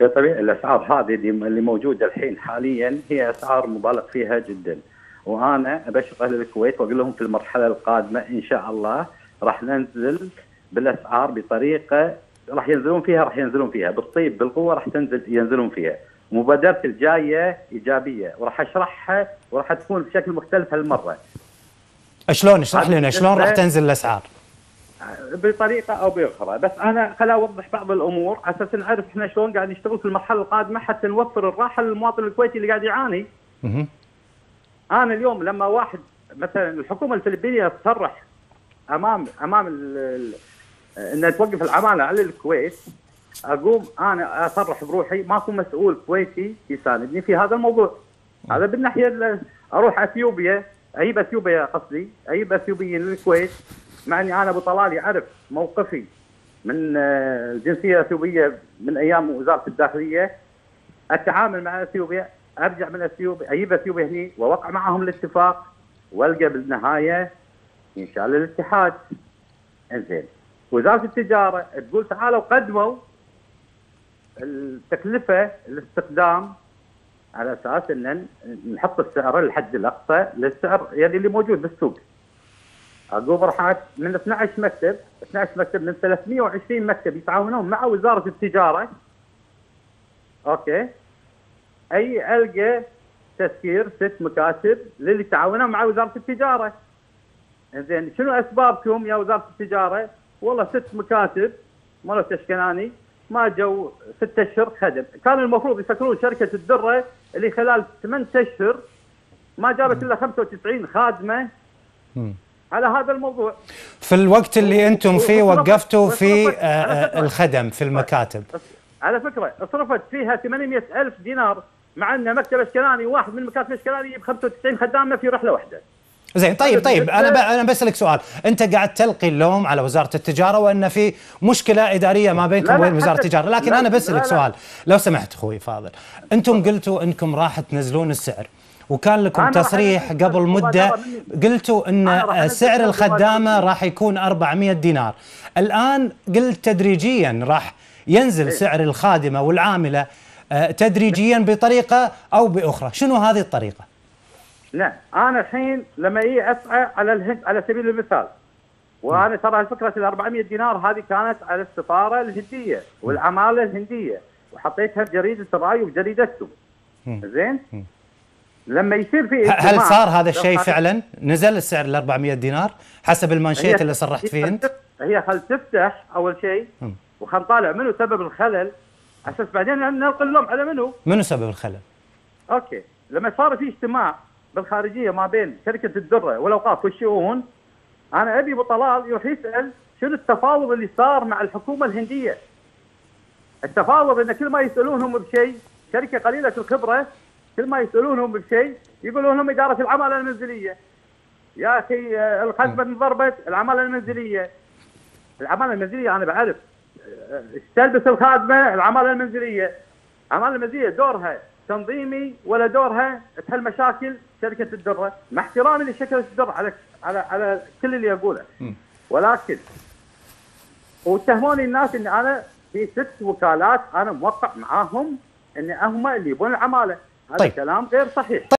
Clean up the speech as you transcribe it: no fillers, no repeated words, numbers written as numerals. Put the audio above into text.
طبيعي الاسعار هذه اللي موجوده الحين حاليا هي اسعار مبالغ فيها جدا، وانا ابشر اهل الكويت واقول لهم في المرحله القادمه ان شاء الله راح ننزل بالاسعار بطريقه راح ينزلون فيها بالطيب بالقوه، راح ينزلون فيها. مبادرتي الجايه ايجابيه وراح اشرحها وراح تكون بشكل مختلف هالمره. شلون؟ اشرح لنا شلون راح تنزل الاسعار؟ بطريقه او باخرى، بس انا خل اوضح بعض الامور على اساس نعرف احنا شلون قاعد نشتغل في المرحله القادمه حتى نوفر الراحه للمواطن الكويتي اللي قاعد يعاني. انا اليوم لما واحد مثلا الحكومه الفلبينيه تصرح امام انها توقف العماله على الكويت، اقوم انا اصرح بروحي ماكو مسؤول كويتي يساندني في هذا الموضوع. هذا بالناحيه اروح اثيوبيا اجيب اثيوبيا قصدي اجيب اثيوبيين للكويت، مع اني انا ابو طلال يعرف موقفي من الجنسيه الاثيوبيه من ايام وزاره الداخليه، اتعامل مع اثيوبيا، ارجع من اثيوبيا اجيب اثيوبيا هني واوقع معهم الاتفاق والقى بالنهايه ان شاء الله الاتحاد. انزين وزاره التجاره تقول تعالوا قدموا التكلفه الاستخدام على اساس ان نحط السعر الحد الاقصى للسعر يعني اللي موجود بالسوق. اقوم راح من 12 مكتب من 320 مكتب يتعاونون مع وزاره التجاره. اوكي اي القى تسكير 6 مكاتب للي يتعاونون مع وزاره التجاره. زين شنو اسبابكم يا وزاره التجاره؟ والله 6 مكاتب مالت اشكناني ما جو 6 اشهر خدم، كان المفروض يسكرون شركه الدره اللي خلال 8 اشهر ما جابت الا 95 خادمه على هذا الموضوع. في الوقت اللي انتم فيه وقفتوا في الخدم في المكاتب. على فكره اصرفت فيها 800,000 دينار، مع ان مكتب اشكناني واحد من مكاتب اشكناني يجيب 95 خدامه في رحله واحده. زين طيب انا بسألك سؤال، انت قاعد تلقي اللوم على وزاره التجاره وان في مشكله اداريه ما بينكم وبين وزاره التجاره، لكن انا بسألك سؤال لو سمحت اخوي فاضل، انتم قلتوا انكم راح تنزلون السعر وكان لكم تصريح قبل مده قلتوا ان سعر الخدامه راح يكون 400 دينار، الان قلت تدريجيا راح ينزل سعر الخادمه والعامله تدريجيا بطريقه او باخرى، شنو هذه الطريقه؟ لا انا الحين لما اسعى على الهند على سبيل المثال، وانا ترى الفكره ال 400 دينار هذه كانت على السفاره الهنديه والعماله الهنديه، وحطيتها بجريده الراي وبجريدتكم. زين؟ لما يصير في هل صار هذا الشيء فعلا؟ نزل السعر ل 400 دينار حسب المانشيت اللي صرحت فيه انت؟ هي خل تفتح اول شيء وخل نطالع منو سبب الخلل، اساس بعدين نلقي اللوم على منو سبب الخلل؟ اوكي، لما صار في اجتماع بالخارجيه ما بين شركه الدره والاوقاف والشؤون، انا ابي ابو طلال يروح يسال شنو التفاوض اللي صار مع الحكومه الهنديه. التفاوض ان كل ما يسالونهم بشيء، شركه قليله الخبره كل ما يسالونهم بشيء يقولون لهم اداره العماله المنزليه. يا اخي الخدمه انضربت، العماله المنزليه انا بعرف تلبس الخادمه العماله المنزليه. العماله المنزليه دورها تنظيمي ولا دورها تحل مشاكل شركه الدره، مع احترامي لشركه الدره على كل اللي اقوله. ولكن واتهموني الناس ان انا في 6 وكالات انا موقع معاهم ان هم اللي يبون العماله، هذا كلام غير صحيح.